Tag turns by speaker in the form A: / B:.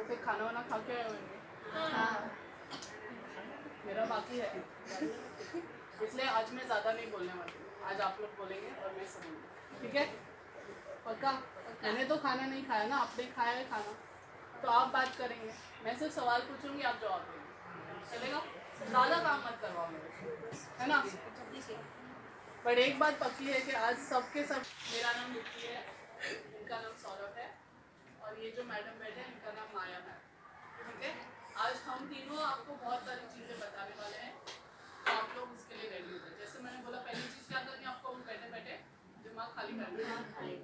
A: फिर खाना वाना खा के आए होंगे?
B: हाँ।
A: मेरा बाकी है इसलिए आज मैं ज़्यादा नहीं बोलने वाली हूँ। आज आप लोग बोलेंगे और मैं सुनूंगी, ठीक है? पक्का? मैंने तो खाना नहीं खाया ना, आपने खाया है खाना, तो आप बात करेंगे, मैं सिर्फ सवाल पूछूंगी, आप जवाब देंगे, चलेगा? ज़्यादा काम मत करवाओ मेरे, है ना? पर एक बात पक्की है कि आज सबके सब, मेरा नाम मुक्ति है, इनका नाम सौरभ है, और ये जो मैडम बैठे हैं इनका नाम माया है, ठीक है? आज हम तीनों आपको बहुत सारी चीज़ें बताने वाले हैं, तो आप लोग उसके लिए रेडी हो जाए। जैसे मैंने बोला, पहली चीज़ क्या करनी है आपको, बैठे बैठे दिमाग खाली करना है,